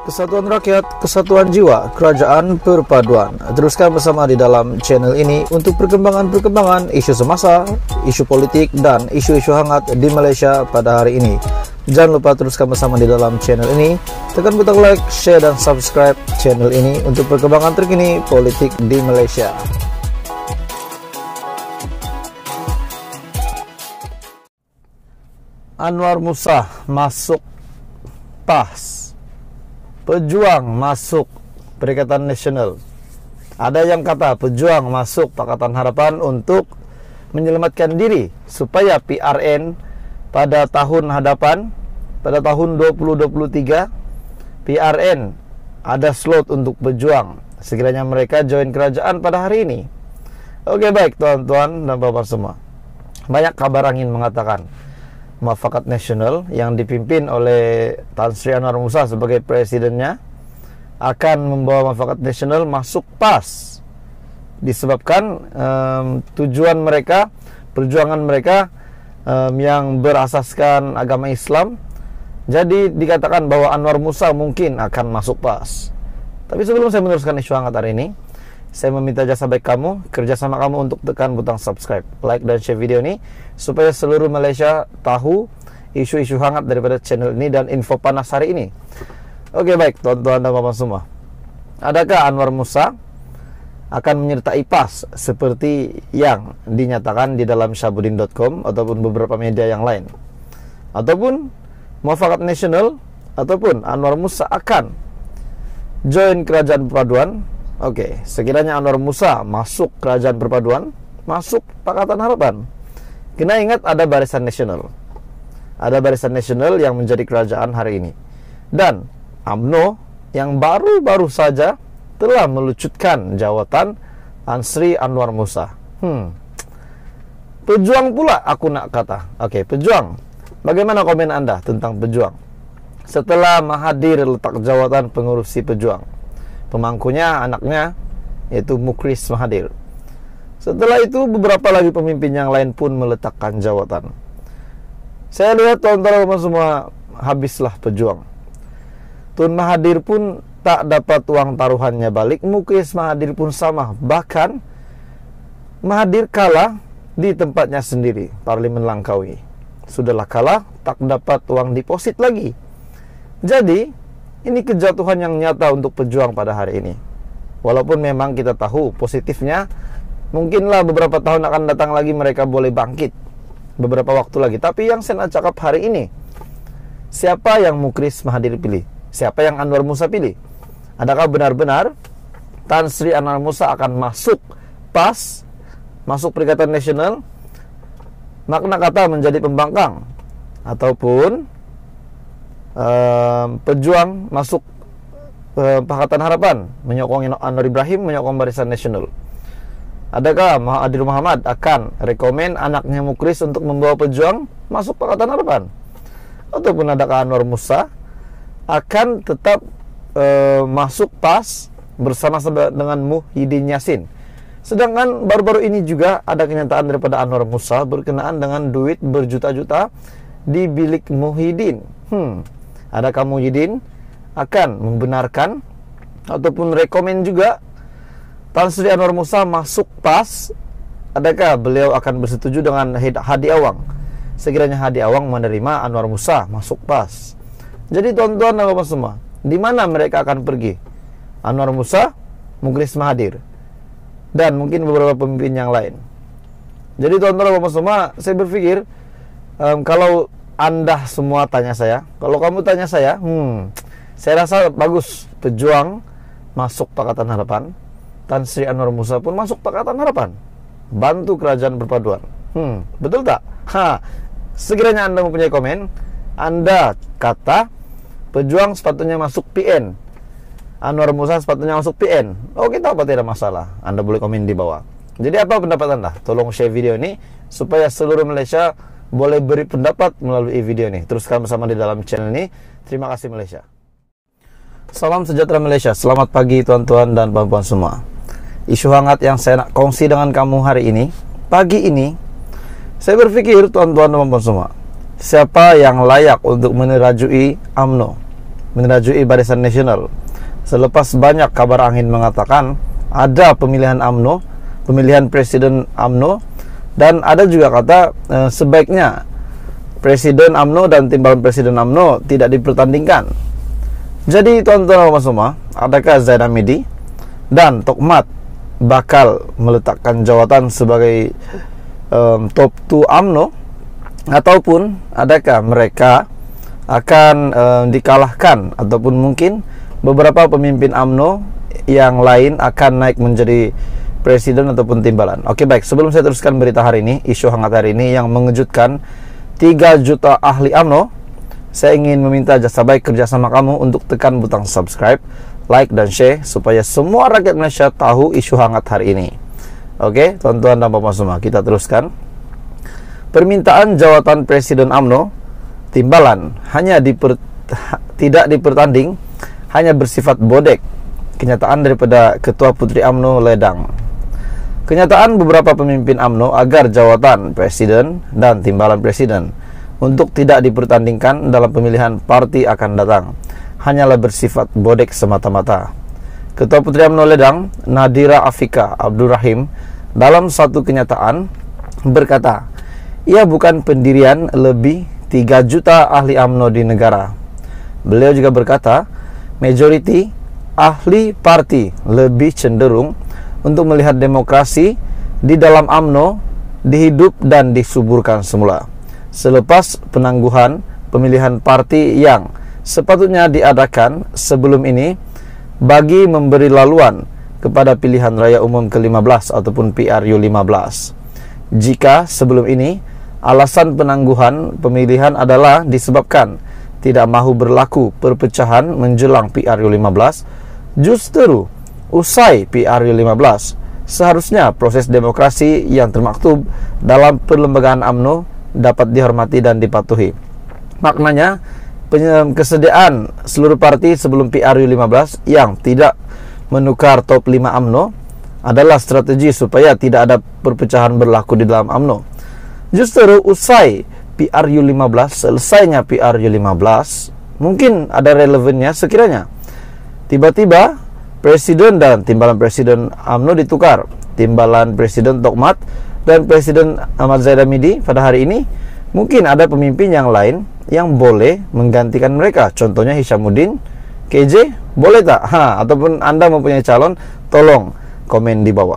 Kesatuan rakyat, kesatuan jiwa, kerajaan perpaduan. Teruskan bersama di dalam channel ini untuk perkembangan-perkembangan isu semasa, isu politik, dan isu-isu hangat di Malaysia pada hari ini. Jangan lupa teruskan bersama di dalam channel ini. Tekan butang like, share, dan subscribe channel ini untuk perkembangan terkini politik di Malaysia. Anwar Musa masuk PAS. Pejuang masuk Perikatan Nasional. Ada yang kata pejuang masuk Pakatan Harapan untuk menyelamatkan diri supaya PRN pada tahun hadapan, pada tahun 2023 PRN ada slot untuk pejuang. Sekiranya mereka join kerajaan pada hari ini. Oke, baik tuan-tuan dan bapak semua. Banyak kabar angin mengatakan Muafakat Nasional yang dipimpin oleh Tan Sri Anwar Musa sebagai presidennya akan membawa Muafakat Nasional masuk PAS disebabkan tujuan mereka, perjuangan mereka yang berasaskan agama Islam. Jadi dikatakan bahwa Anwar Musa mungkin akan masuk PAS. Tapi sebelum saya meneruskan isu hangat hari ini, saya meminta jasa baik kamu, kerjasama kamu untuk tekan butang subscribe, like, dan share video ini supaya seluruh Malaysia tahu isu-isu hangat daripada channel ini dan info panas hari ini. Oke, baik tuan-tuan dan bapak semua. Adakah Anwar Musa akan menyertai PAS seperti yang dinyatakan di dalam Syahbudin.com ataupun beberapa media yang lain? Ataupun Muafakat Nasional ataupun Anwar Musa akan join kerajaan perpaduan? Oke, sekiranya Anwar Musa masuk kerajaan perpaduan, masuk Pakatan Harapan, kena ingat ada Barisan Nasional. Ada Barisan Nasional yang menjadi kerajaan hari ini. Dan UMNO yang baru-baru saja telah melucutkan jawatan Tan Sri Anwar Musa. Pejuang pula aku nak kata. Oke, pejuang. Bagaimana komen Anda tentang pejuang? Setelah Mahathir letak jawatan pengurusi pejuang, pemangkunya anaknya yaitu Mukris Mahathir. Setelah itu beberapa lagi pemimpin yang lain pun meletakkan jawatan. Saya lihat tuan-tuan semua, habislah pejuang. Tun Mahathir pun tak dapat uang taruhannya balik. Mukris Mahathir pun sama. Bahkan Mahathir kalah di tempatnya sendiri, Parlimen Langkawi. Sudahlah kalah, tak dapat uang deposit lagi. Jadi ini kejatuhan yang nyata untuk pejuang pada hari ini. Walaupun memang kita tahu positifnya, mungkinlah beberapa tahun akan datang lagi mereka boleh bangkit beberapa waktu lagi. Tapi yang saya nak cakap hari ini, siapa yang Mukris Mahathir pilih? Siapa yang Anwar Musa pilih? Adakah benar-benar Tan Sri Anwar Musa akan masuk PAS, masuk Perikatan Nasional, makna kata menjadi pembangkang, ataupun pejuang masuk Pakatan Harapan, menyokong Anwar Ibrahim, menyokong Barisan Nasional? Adakah Mahathir Mohamad akan rekomen anaknya Mukris untuk membawa pejuang masuk Pakatan Harapan? Ataupun adakah Anwar Musa akan tetap masuk PAS bersama dengan Muhyiddin Yassin? Sedangkan baru-baru ini juga ada kenyataan daripada Anwar Musa berkenaan dengan duit berjuta-juta di bilik Muhyiddin. Adakah Muhyiddin akan membenarkan ataupun rekomen juga Tan Sri Anwar Musa masuk PAS? Adakah beliau akan bersetuju dengan Hadi Awang sekiranya Hadi Awang menerima Anwar Musa masuk PAS? Jadi tuan-tuan dan bapak semua, di mana mereka akan pergi? Anwar Musa, Mukris Mahathir, dan mungkin beberapa pemimpin yang lain. Jadi tuan-tuan dan bapak semua, saya berpikir kalau Anda semua tanya saya, kalau kamu tanya saya rasa bagus pejuang masuk Pakatan Harapan, Tan Sri Anwar Musa pun masuk Pakatan Harapan, bantu kerajaan perpaduan. Betul tak? Sekiranya Anda mempunyai komen, Anda kata pejuang sepatutnya masuk PN, Anwar Musa sepatutnya masuk PN. Oke, tak apa, tidak masalah. Anda boleh komen di bawah. Jadi apa pendapat Anda? Tolong share video ini supaya seluruh Malaysia boleh beri pendapat melalui video ini. Teruskan bersama di dalam channel ini. Terima kasih Malaysia. Salam sejahtera Malaysia. Selamat pagi tuan-tuan dan puan-puan semua. Isu hangat yang saya nak kongsi dengan kamu hari ini, pagi ini, saya berpikir tuan-tuan dan puan-puan semua, siapa yang layak untuk menerajui UMNO? menyetujui Barisan Nasional. Selepas banyak kabar angin mengatakan ada pemilihan Presiden UMNO, dan ada juga kata sebaiknya Presiden UMNO dan timbalan Presiden UMNO tidak dipertandingkan. Jadi tuan-tuan dan semua, adakah Zaid Hamidi dan Tokmat bakal meletakkan jawatan sebagai top 2 UMNO, ataupun adakah mereka akan dikalahkan, ataupun mungkin beberapa pemimpin UMNO yang lain akan naik menjadi presiden ataupun timbalan. Oke, baik, sebelum saya teruskan berita hari ini, isu hangat hari ini yang mengejutkan 3 juta ahli UMNO, saya ingin meminta jasa baik kerjasama kamu untuk tekan butang subscribe, like, dan share supaya semua rakyat Malaysia tahu isu hangat hari ini. Oke, tuan-tuan dan bapak semua, kita teruskan. Permintaan jawatan Presiden UMNO timbalan tidak dipertanding, hanya bersifat bodek. Kenyataan daripada Ketua Puteri UMNO Ledang. Kenyataan beberapa pemimpin UMNO agar jawatan Presiden dan timbalan Presiden untuk tidak dipertandingkan dalam pemilihan parti akan datang hanyalah bersifat bodek semata-mata. Ketua Puteri UMNO Ledang, Nadira Afika Abdul Rahim, dalam satu kenyataan berkata, ia bukan pendirian lebih 3 juta ahli UMNO di negara. Beliau juga berkata, majoriti ahli parti lebih cenderung untuk melihat demokrasi di dalam UMNO dihidup dan disuburkan semula selepas penangguhan pemilihan parti yang sepatutnya diadakan sebelum ini bagi memberi laluan kepada pilihan raya umum ke-15 ataupun PRU15. Jika sebelum ini alasan penangguhan pemilihan adalah disebabkan tidak mahu berlaku perpecahan menjelang PRU15, justru usai PRU15 seharusnya proses demokrasi yang termaktub dalam perlembagaan UMNO dapat dihormati dan dipatuhi. Maknanya, kesediaan seluruh parti sebelum PRU15 yang tidak menukar top 5 UMNO adalah strategi supaya tidak ada perpecahan berlaku di dalam UMNO. Justru usai PRU15, selesainya PRU15, mungkin ada relevannya sekiranya tiba-tiba Presiden dan timbalan Presiden UMNO ditukar. Timbalan Presiden Tokmat dan Presiden Ahmad Zaid Hamidi pada hari ini, mungkin ada pemimpin yang lain yang boleh menggantikan mereka. Contohnya Hishamuddin, KJ, boleh tak? Ataupun Anda mempunyai calon, tolong komen di bawah.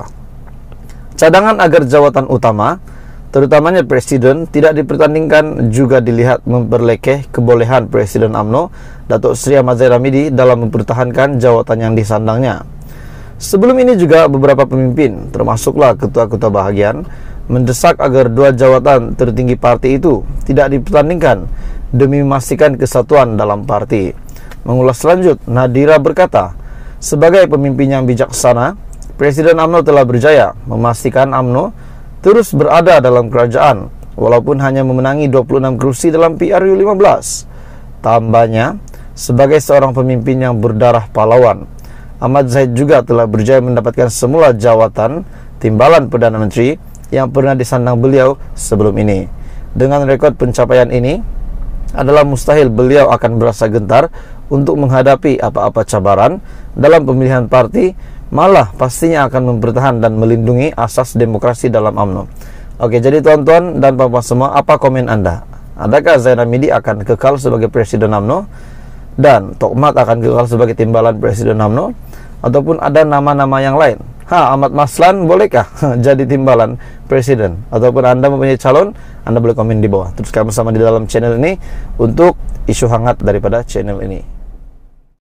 Cadangan agar jawatan utama, terutamanya Presiden, tidak dipertandingkan juga dilihat memperlekeh kebolehan Presiden UMNO, Datuk Seri Ahmad Zaid Hamidi, dalam mempertahankan jawatan yang disandangnya. Sebelum ini juga beberapa pemimpin, termasuklah ketua-ketua bahagian, mendesak agar 2 jawatan tertinggi parti itu tidak dipertandingkan demi memastikan kesatuan dalam parti. Mengulas lanjut, Nadira berkata, sebagai pemimpin yang bijaksana, Presiden UMNO telah berjaya memastikan UMNO terus berada dalam kerajaan walaupun hanya memenangi 26 kursi dalam PRU15. Tambahnya, sebagai seorang pemimpin yang berdarah pahlawan, Ahmad Zaid juga telah berjaya mendapatkan semula jawatan timbalan Perdana Menteri yang pernah disandang beliau sebelum ini. Dengan rekod pencapaian ini, adalah mustahil beliau akan berasa gentar untuk menghadapi apa-apa cabaran dalam pemilihan parti, malah pastinya akan mempertahankan dan melindungi asas demokrasi dalam UMNO. Oke, jadi tuan-tuan dan bapak semua, apa komen Anda? Adakah Zaid Hamidi akan kekal sebagai Presiden UMNO dan Tokmat akan kekal sebagai timbalan Presiden UMNO, ataupun ada nama-nama yang lain? Ahmad Maslan bolehkah jadi timbalan Presiden? Ataupun Anda mempunyai calon, Anda boleh komen di bawah. Teruskan bersama di dalam channel ini untuk isu hangat daripada channel ini.